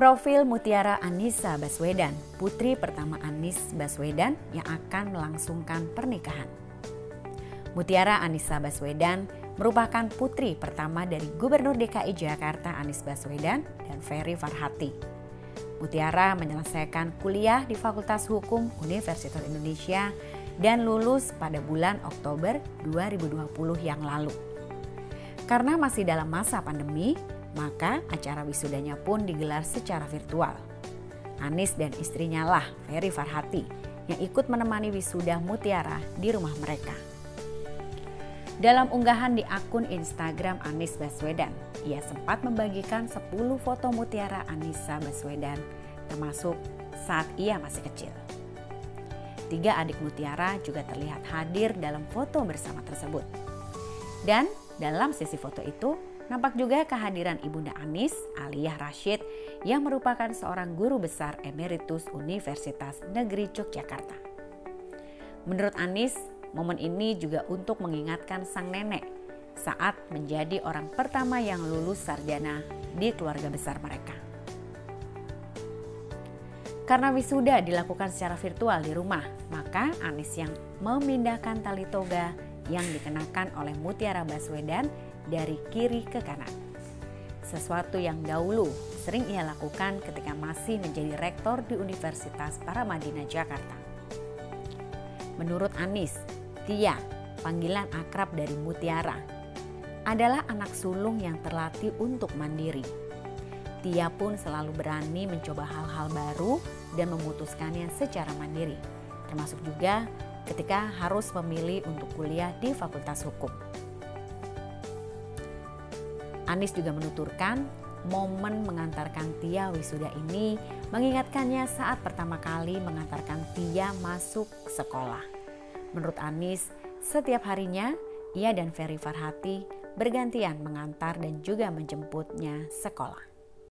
Profil Mutiara Annisa Baswedan, putri pertama Anies Baswedan yang akan melangsungkan pernikahan. Mutiara Annisa Baswedan merupakan putri pertama dari Gubernur DKI Jakarta Anies Baswedan dan Ferry Farhati. Mutiara menyelesaikan kuliah di Fakultas Hukum Universitas Indonesia dan lulus pada bulan Oktober 2020 yang lalu. Karena masih dalam masa pandemi, maka acara wisudanya pun digelar secara virtual. Anies dan istrinya lah, Ferry Farhati, yang ikut menemani wisuda Mutiara di rumah mereka. Dalam unggahan di akun Instagram Anies Baswedan, ia sempat membagikan 10 foto Mutiara Annisa Baswedan, termasuk saat ia masih kecil. 3 adik Mutiara juga terlihat hadir dalam foto bersama tersebut. Dan dalam sesi foto itu, nampak juga kehadiran Ibunda Anies, Aliyah Rashid, yang merupakan seorang guru besar emeritus Universitas Negeri Yogyakarta. Menurut Anies, momen ini juga untuk mengingatkan sang nenek saat menjadi orang pertama yang lulus sarjana di keluarga besar mereka. Karena wisuda dilakukan secara virtual di rumah, maka Anies yang memindahkan tali toga yang dikenakan oleh Mutiara Baswedan dari kiri ke kanan. Sesuatu yang dahulu sering ia lakukan ketika masih menjadi rektor di Universitas Paramadina Jakarta. Menurut Anies, Tia, panggilan akrab dari Mutiara, adalah anak sulung yang terlatih untuk mandiri. Tia pun selalu berani mencoba hal-hal baru dan memutuskannya secara mandiri, termasuk juga ketika harus memilih untuk kuliah di Fakultas Hukum. Anies juga menuturkan momen mengantarkan Tia wisuda ini mengingatkannya saat pertama kali mengantarkan Tia masuk sekolah. Menurut Anies, setiap harinya ia dan Ferry Farhati bergantian mengantar dan juga menjemputnya sekolah.